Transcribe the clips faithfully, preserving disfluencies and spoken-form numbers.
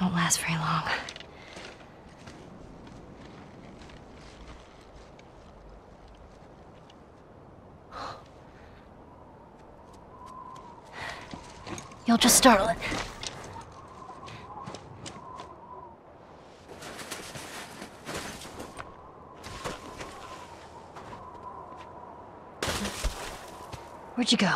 won't last very long. You'll just startle it. Where'd you go?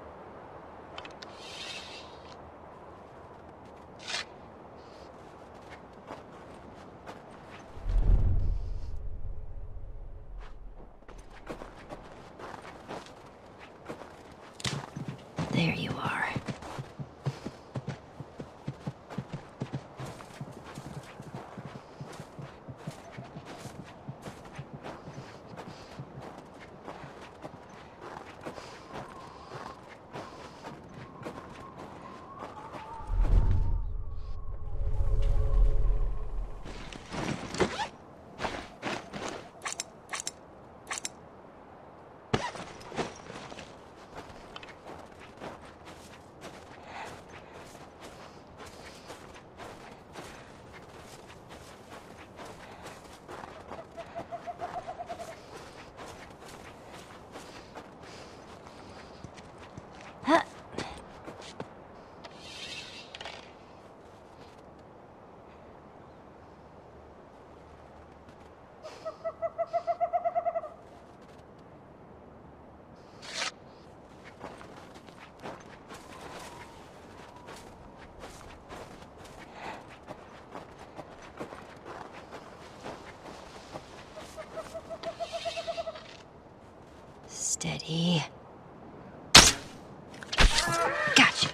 There you are. Steady. Gotcha.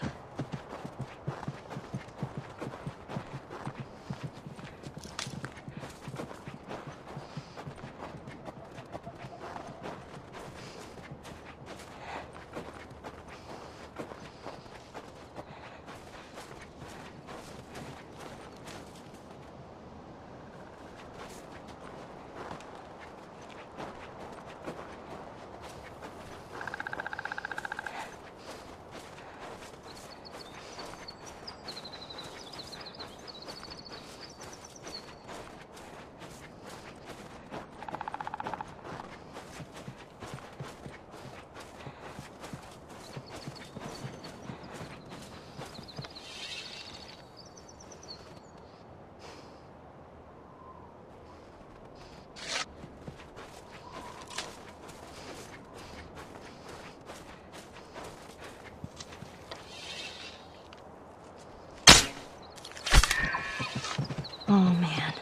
Oh, man.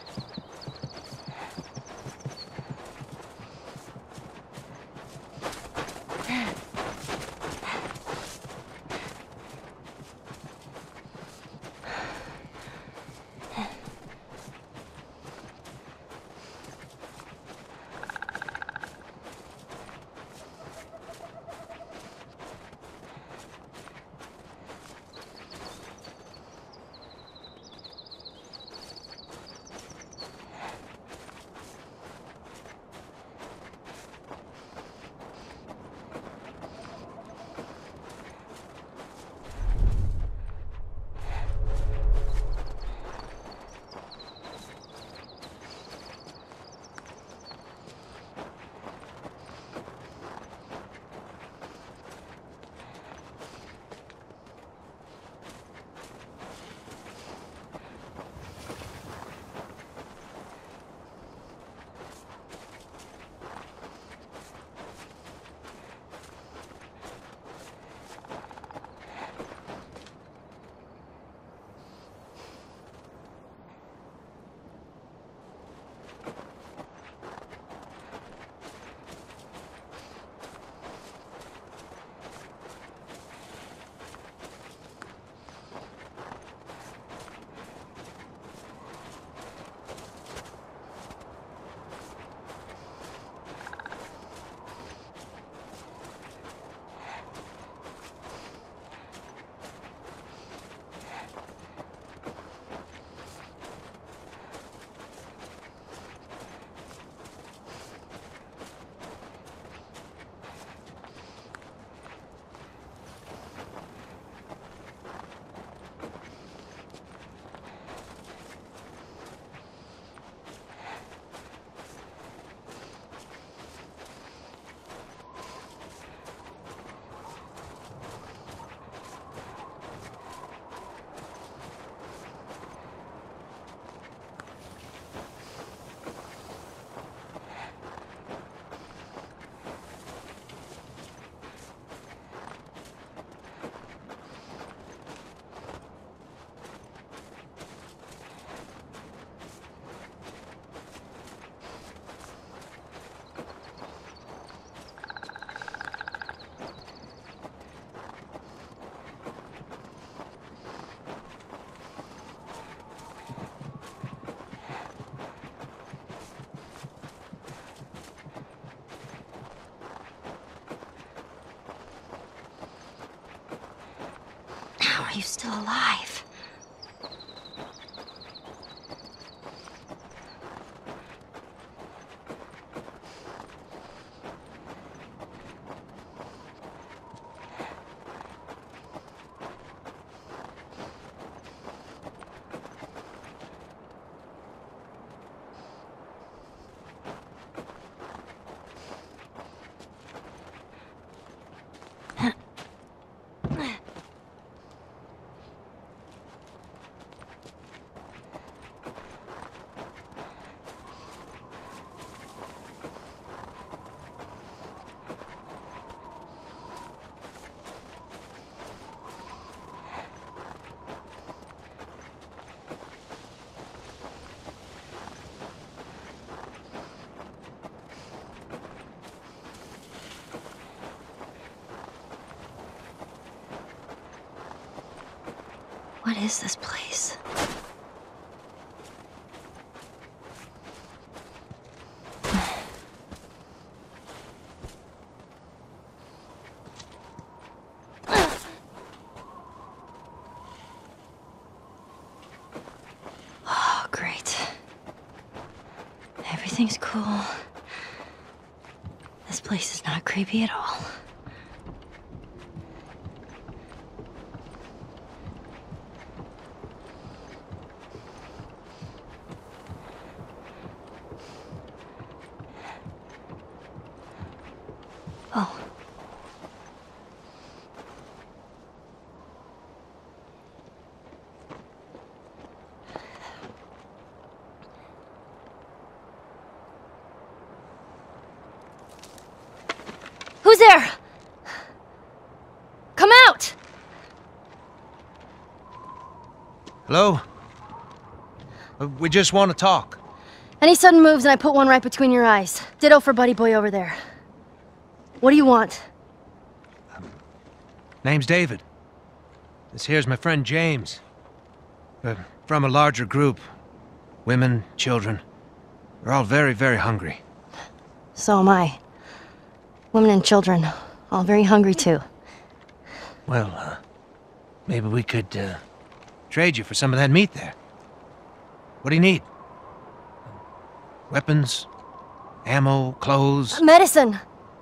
are you still alive? What is this place? Oh, great. Everything's cool. This place is not creepy at all. Oh. Who's there? Come out! Hello? Uh, We just want to talk. Any sudden moves and I put one right between your eyes. Ditto for Buddy Boy over there. What do you want? Name's David. This here's my friend James. We're from a larger group. Women, children. We're all very, very hungry. So am I. Women and children, all very hungry too. Well, uh, maybe we could, uh, trade you for some of that meat there. What do you need? Weapons? Ammo? Clothes? Medicine!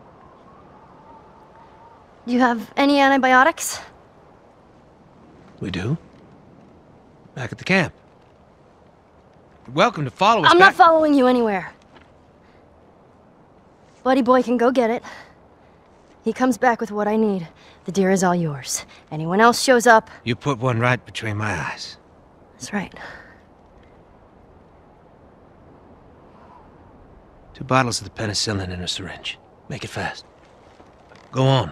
Do you have any antibiotics? We do. Back at the camp. You're welcome to follow us I'm back- not following you anywhere. Buddy Boy can go get it. He comes back with what I need. The deer is all yours. Anyone else shows up... You put one right between my eyes. That's right. Two bottles of the penicillin in a syringe. Make it fast. Go on.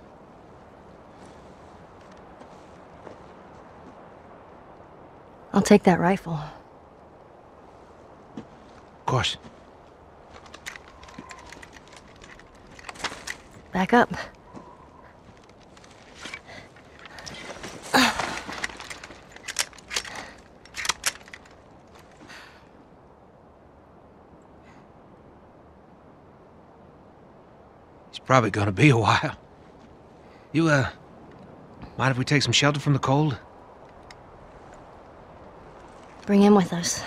I'll take that rifle. Of course. Back up. It's probably gonna be a while. You, uh, mind if we take some shelter from the cold? Bring him with us.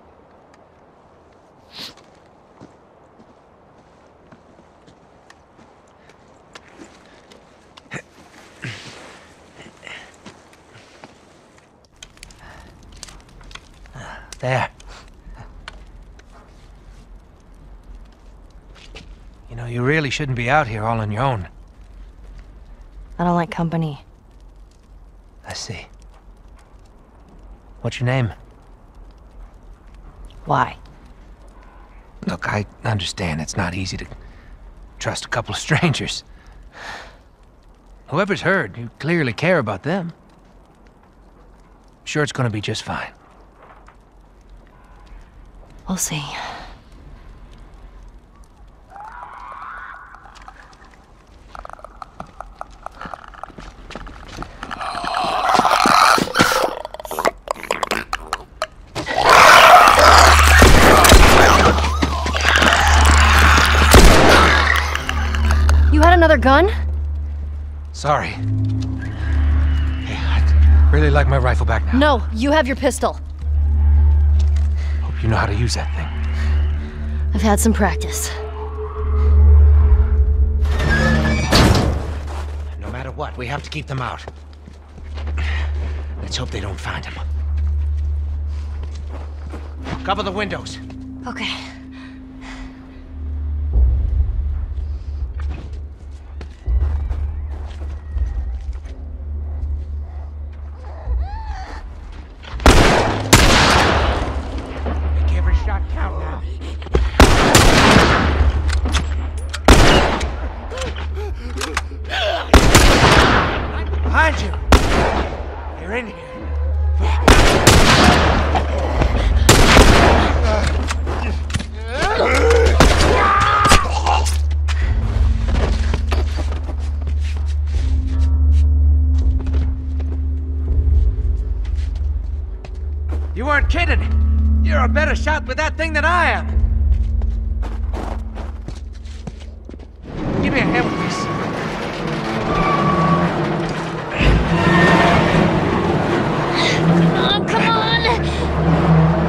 There. You know, you really shouldn't be out here all on your own. I don't like company. I see. What's your name? Why? Look, I understand it's not easy to trust a couple of strangers. Whoever's heard, you clearly care about them. I'm sure it's gonna be just fine. We'll see. You had another gun? Sorry. Hey, I, Really like my rifle back now? No, you have your pistol. Hope you know how to use that thing. I've had some practice. No matter what, we have to keep them out. Let's hope they don't find him. Cover the windows. Okay. Make every shot count now. Behind you! You're in here. You weren't kidding! You're a better shot with that thing than I am! Give me a hand with this. Oh, come on!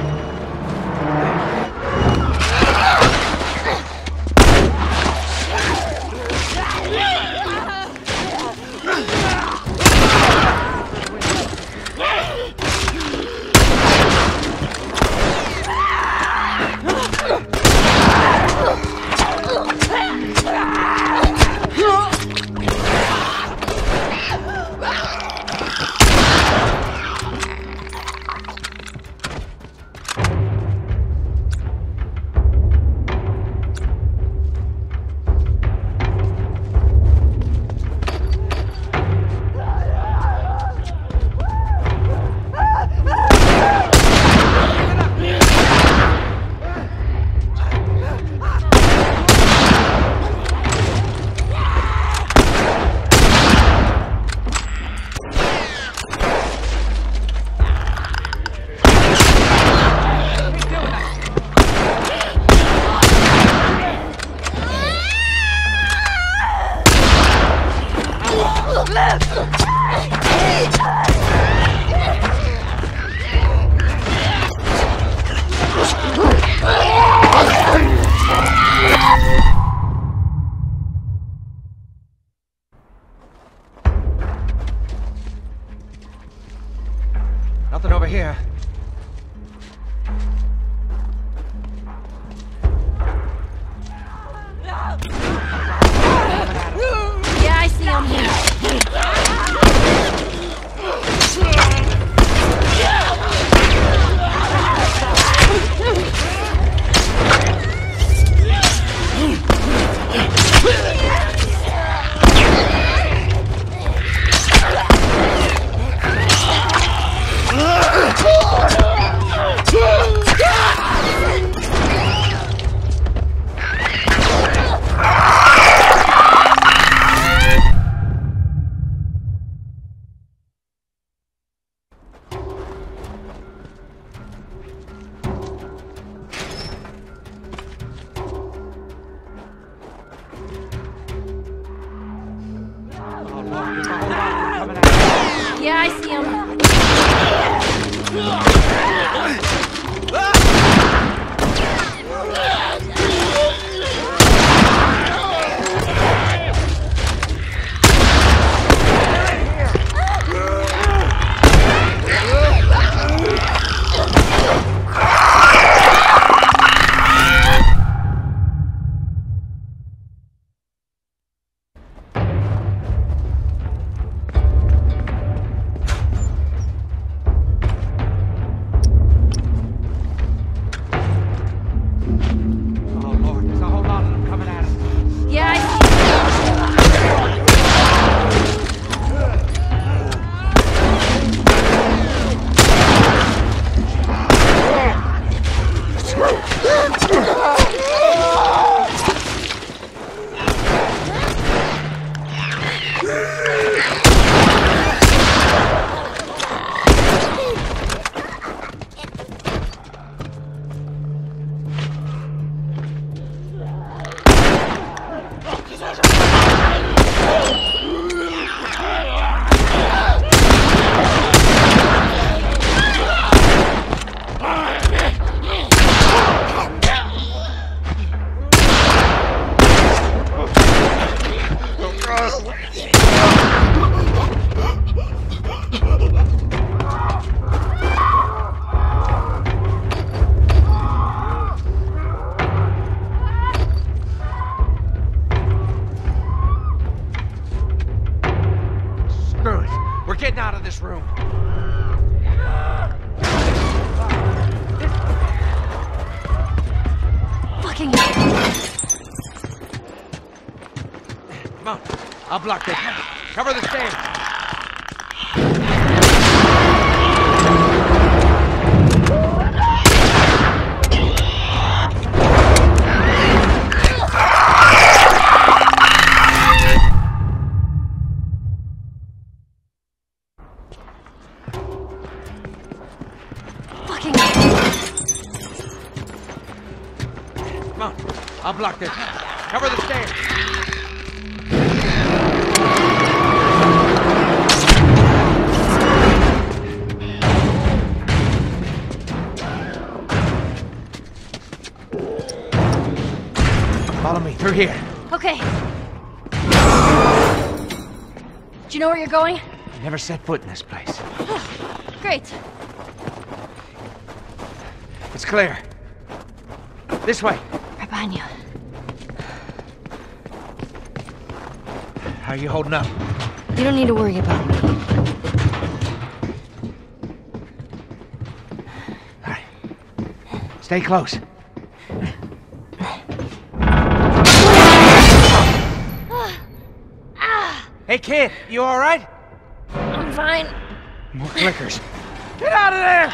Nothing over here. Yeah, I see him. Yeah, I see him. Screw it. We're getting out of this room. Fucking... Come on. I'll block this. Cover the stairs. Fucking... Come on. I'll block this. Cover the stairs. Follow me through here. Okay. Do you know where you're going? I never set foot in this place. Great. It's clear. This way. Right behind you. How are you holding up? You don't need to worry about me. All right. Stay close. Hey, kid, you all right? I'm fine. More clickers. Get out of there!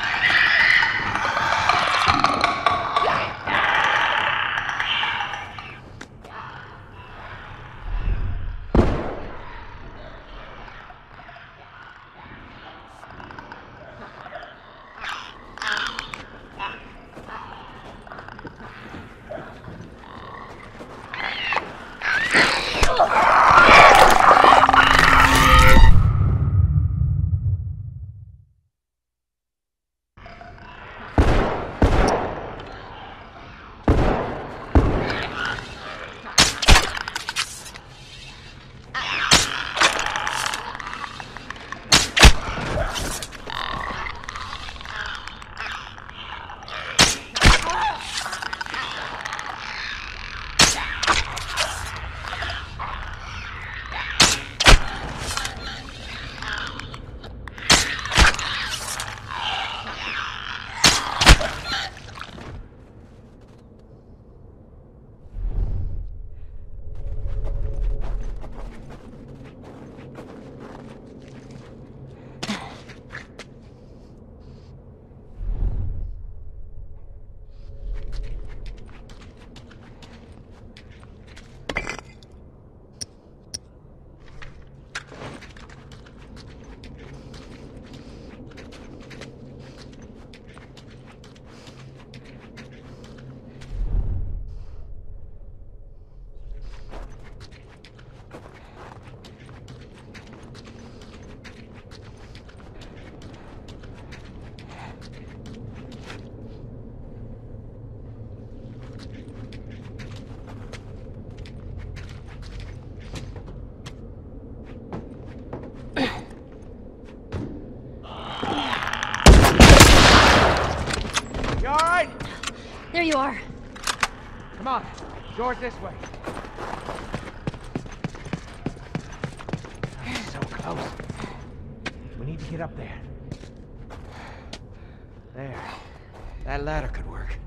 There you are. Come on. Door's this way. So close. We need to get up there. There. That ladder could work.